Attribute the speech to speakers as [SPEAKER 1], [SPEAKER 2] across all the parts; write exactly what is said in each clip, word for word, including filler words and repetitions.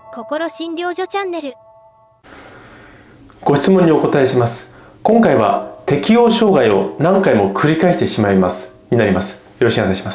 [SPEAKER 1] 心診療所チャンネル。
[SPEAKER 2] ご質問にお答えします。今回は適応障害を何回も繰り返してしまいますになります。よろしくお願いします。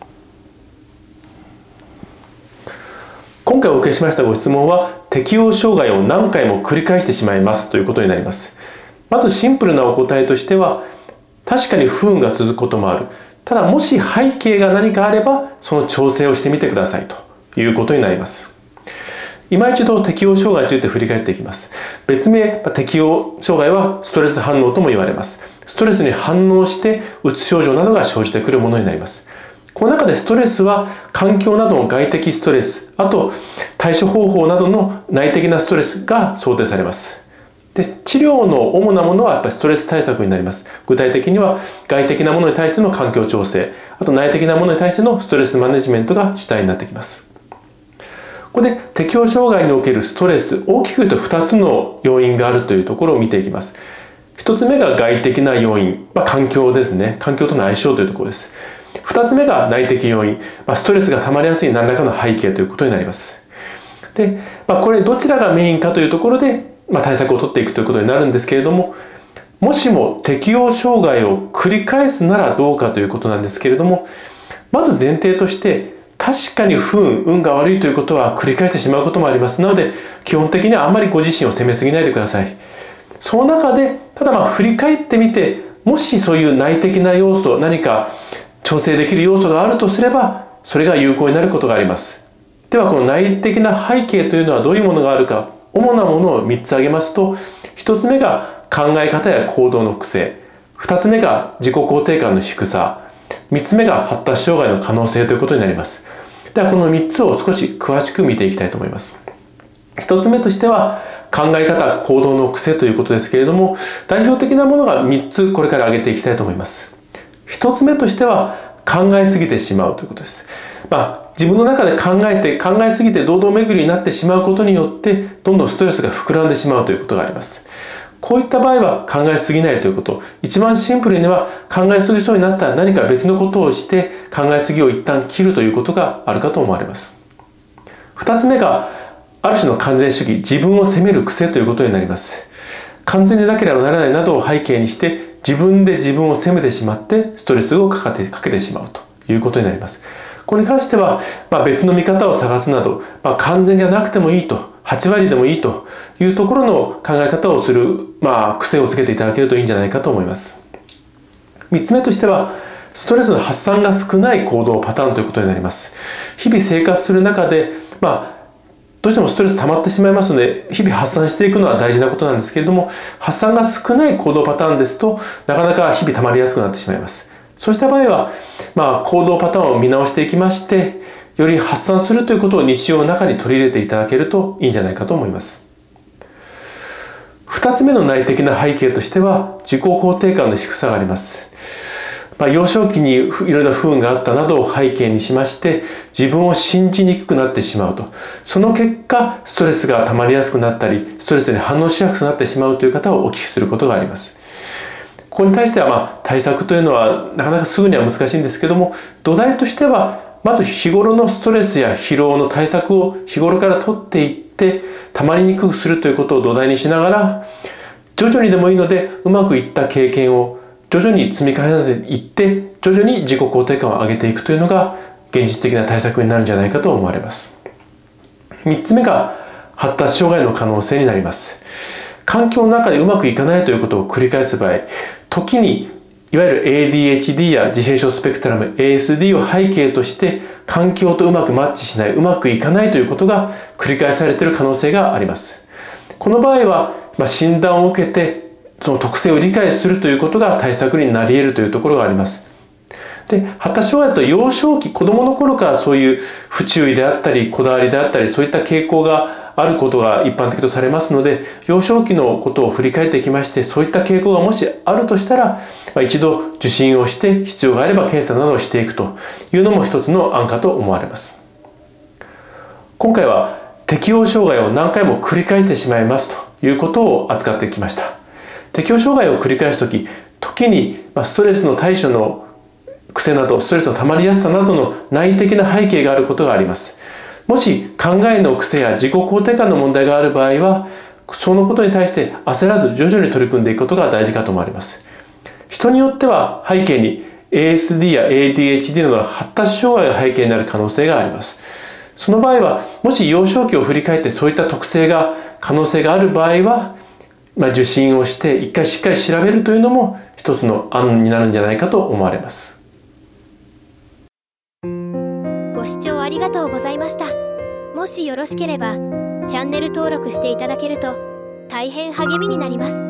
[SPEAKER 2] 今回お受けしましたご質問は、適応障害を何回も繰り返してしまいますということになります。まずシンプルなお答えとしては、確かに不運が続くこともある。ただ、もし背景が何かあれば、その調整をしてみてくださいということになります。今一度適応障害について振り返っていきます。別名、適応障害はストレス反応とも言われます。ストレスに反応してうつ症状などが生じてくるものになります。この中でストレスは環境などの外的ストレス、あと対処方法などの内的なストレスが想定されます。で、治療の主なものはやっぱりストレス対策になります。具体的には外的なものに対しての環境調整、あと内的なものに対してのストレスマネジメントが主体になってきます。ここで適応障害におけるストレス、大きく言うとふたつの要因があるというところを見ていきます。ひとつめが外的な要因、まあ、環境ですね。環境との相性というところです。ふたつめが内的要因、まあ、ストレスが溜まりやすい何らかの背景ということになります。で、まあ、これどちらがメインかというところで、まあ、対策を取っていくということになるんですけれども、もしも適応障害を繰り返すならどうかということなんですけれども、まず前提として、確かに不運、運が悪いということは繰り返してしまうこともあります。なので、基本的にはあまりご自身を責めすぎないでください。その中で、ただまあ振り返ってみて、もしそういう内的な要素、何か調整できる要素があるとすれば、それが有効になることがあります。では、この内的な背景というのはどういうものがあるか、主なものをみっつ挙げますと、ひとつめが考え方や行動の癖、ふたつめが自己肯定感の低さ、みっつめが発達障害の可能性ということになります。ではこのみっつを少し詳しく見ていきたいと思います。ひとつめとしては考え方、行動の癖ということですけれども、代表的なものがみっつこれから挙げていきたいと思います。ひとつめとしては考えすぎてしまうということです。まあ、自分の中で考えて考えすぎて堂々巡りになってしまうことによってどんどんストレスが膨らんでしまうということがあります。こういった場合は考えすぎないということ。一番シンプルには考えすぎそうになったら何か別のことをして考えすぎを一旦切るということがあるかと思われます。二つ目がある種の完全主義、自分を責める癖ということになります。完全でなければならないなどを背景にして自分で自分を責めてしまってストレスをかけて、かけてしまうということになります。これに関しては、まあ、別の見方を探すなど、まあ、完全じゃなくてもいいと、はちわりでもいいというところの考え方をする、まあ、癖をつけていただけるといいんじゃないかと思います。みっつめとしては、ストレスの発散が少ない行動パターンということになります。日々生活する中で、まあ、どうしてもストレス溜まってしまいますので、日々発散していくのは大事なことなんですけれども、発散が少ない行動パターンですと、なかなか日々溜まりやすくなってしまいます。そうした場合は、まあ、行動パターンを見直していきまして、より発散するということを日常の中に取り入れていただけるといいんじゃないかと思います。二つ目の内的な背景としては、自己肯定感の低さがあります。まあ、幼少期にいろいろな不運があったなどを背景にしまして、自分を信じにくくなってしまうと。その結果、ストレスが溜まりやすくなったり、ストレスに反応しやすくなってしまうという方をお聞きすることがあります。ここに対しては、まあ、対策というのはなかなかすぐには難しいんですけども、土台としては、まず日頃のストレスや疲労の対策を日頃から取っていって、溜まりにくくするということを土台にしながら、徐々にでもいいので、うまくいった経験を徐々に積み重ねていって、徐々に自己肯定感を上げていくというのが、現実的な対策になるんじゃないかと思われます。みっつめが発達障害の可能性になります。環境の中でうまくいかないということを繰り返す場合、時にいわゆる エーディーエイチディー や自閉症スペクトラム エーエスディー を背景として環境とうまくマッチしない、うまくいかないということが繰り返されている可能性があります。この場合は、まあ、診断を受けてその特性を理解するということが対策になり得るというところがあります。で、発達障害だと幼少期、子どもの頃からそういう不注意であったり、こだわりであったり、そういった傾向があることが一般的とされますので、幼少期のことを振り返っていきまして、そういった傾向がもしあるとしたら、まあ、一度受診をして、必要があれば検査などをしていくというのも一つの案かと思われます。今回は適応障害を何回も繰り返してしまいますということを扱ってきました。適応障害を繰り返すとき、時にストレスの対処の癖など、ストレスの溜まりやすさなどの内的な背景があることがあります。 もし考えの癖や自己肯定感の問題がある場合は、そのことに対して焦らず徐々に取り組んでいくことが大事かと思われます。人によっては背景に エーエスディー や エーディーエイチディー などの発達障害が背景になる可能性があります。その場合は、もし幼少期を振り返ってそういった特性が可能性がある場合は、まあ、受診をして一回しっかり調べるというのも一つの案になるんじゃないかと思われます。
[SPEAKER 1] ご視聴ありがとうございました。もしよろしければチャンネル登録していただけると大変励みになります。